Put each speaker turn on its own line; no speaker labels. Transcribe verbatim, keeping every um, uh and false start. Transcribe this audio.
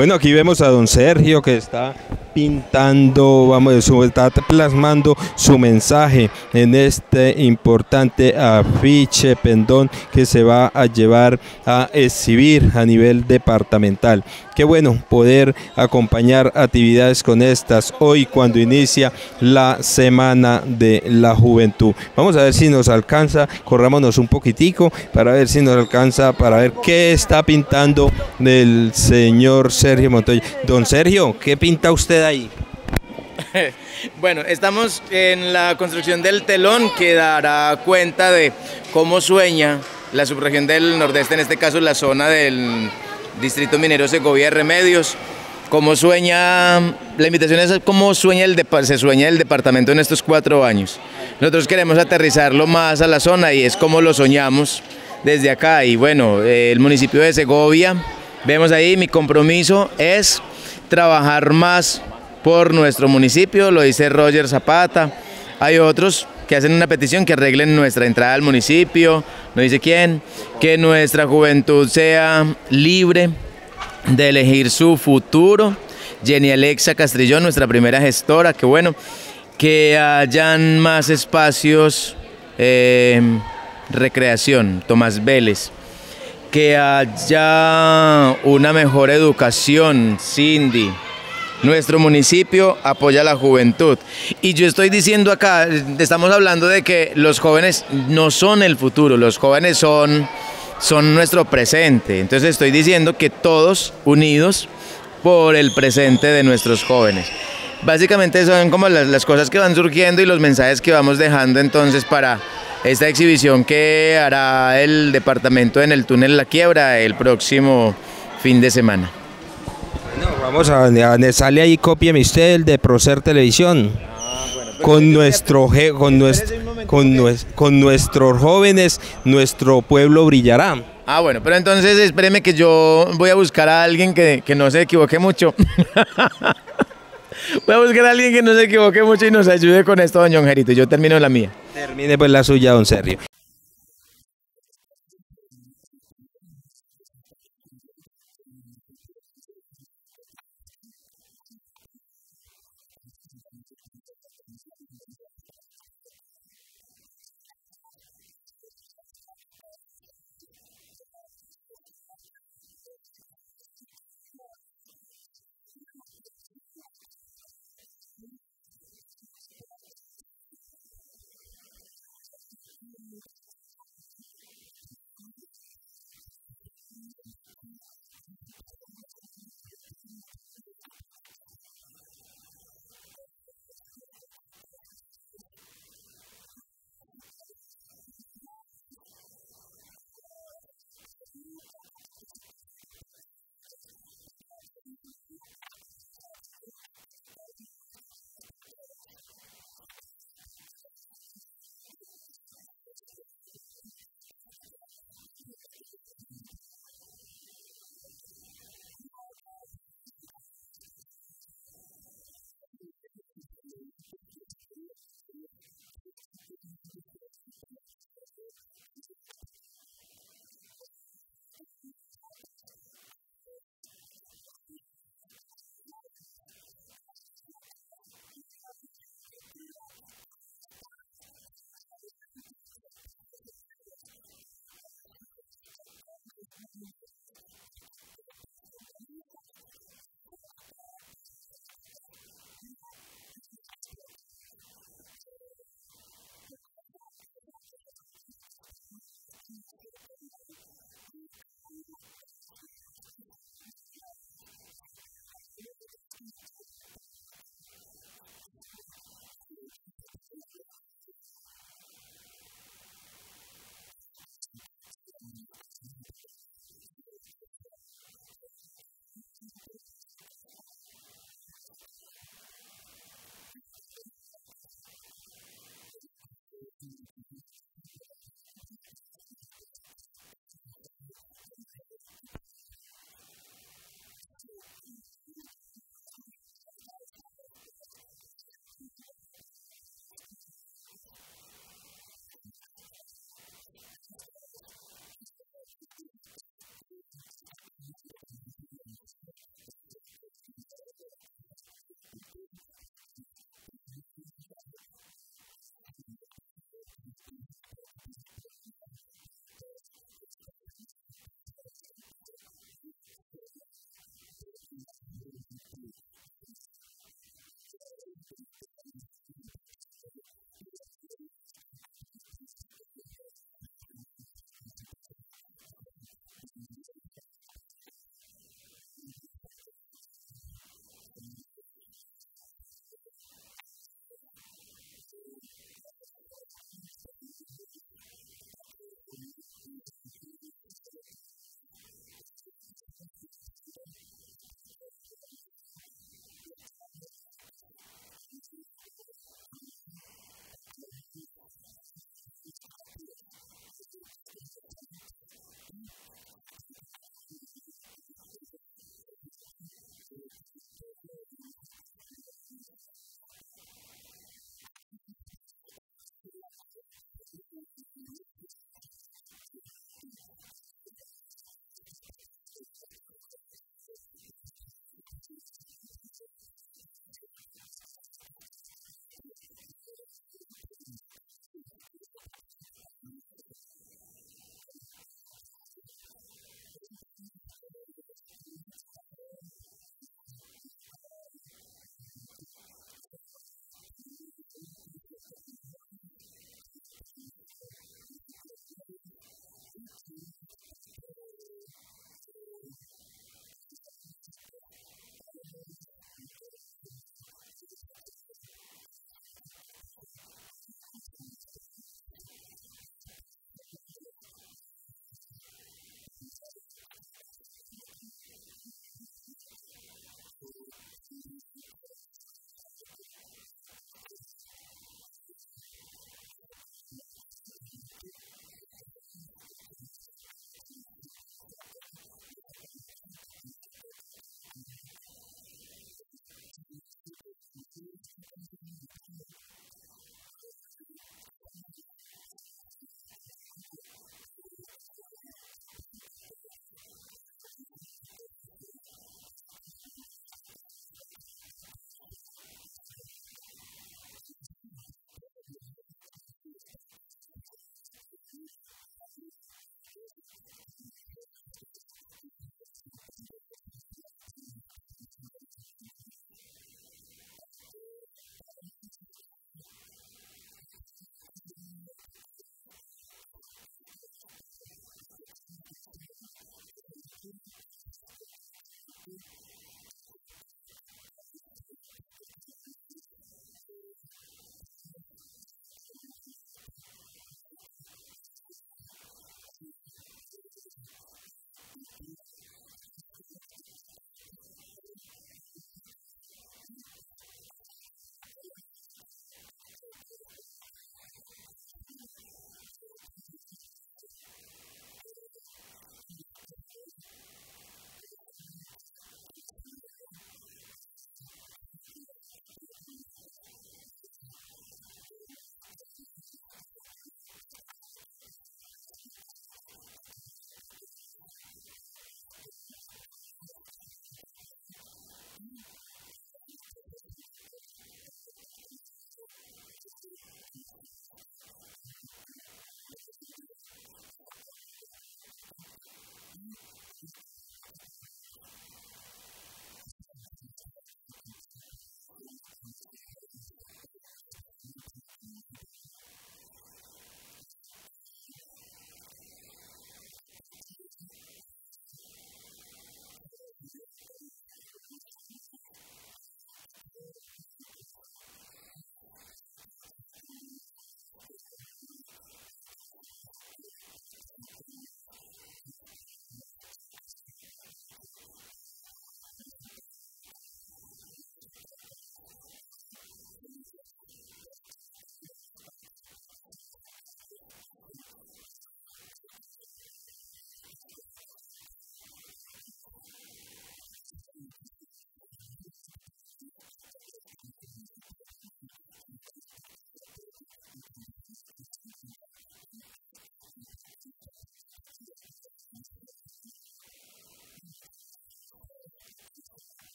Bueno, aquí vemos a don Sergio que está pintando, vamos, su, está plasmando su mensaje en este importante afiche, pendón que se va a llevar a exhibir a nivel departamental. Qué bueno poder acompañar actividades con estas hoy cuando inicia la Semana de la Juventud. Vamos a ver si nos alcanza, corrámonos un poquitico para ver si nos alcanza, para ver qué está pintando el señor Sergio Montoya. Don Sergio, ¿qué pinta usted ahí?
Bueno, estamos en la construcción del telón que dará cuenta de cómo sueña la subregión del Nordeste, en este caso la zona del Distrito Minero Segovia Remedios. Cómo sueña, la invitación es cómo sueña el se sueña el departamento en estos cuatro años. Nosotros queremos aterrizarlo más a la zona y es como lo soñamos desde acá. Y bueno, el municipio de Segovia, vemos ahí, mi compromiso es trabajar más por nuestro municipio, lo dice Roger Zapata. Hay otros que hacen una petición que arreglen nuestra entrada al municipio, no dice quién, que nuestra juventud sea libre de elegir su futuro. Jenny Alexa Castrillón, nuestra primera gestora, que bueno, que hayan más espacios, eh, recreación, Tomás Vélez, que haya una mejor educación, Cindy. Nuestro municipio apoya a la juventud. Y yo estoy diciendo acá, estamos hablando de que los jóvenes no son el futuro, los jóvenes son, son nuestro presente. Entonces estoy diciendo que todos unidos por el presente de nuestros jóvenes. Básicamente son como las, las cosas que van surgiendo y los mensajes que vamos dejando entonces para esta exhibición que hará el departamento en el túnel La Quiebra el próximo fin de semana.
Bueno, vamos a, a sale ahí, cópieme usted el de Procer Televisión. Ah, bueno, con, nuestro, con, nuestro, con, nuestro, con nuestros jóvenes, nuestro pueblo brillará.
Ah, bueno, pero entonces espéreme que yo voy a buscar a alguien que, que no se equivoque mucho. Voy a buscar a alguien que no se equivoque mucho y nos ayude con esto, don Jongerito. Yo termino la mía.
Termine pues la suya, don Sergio.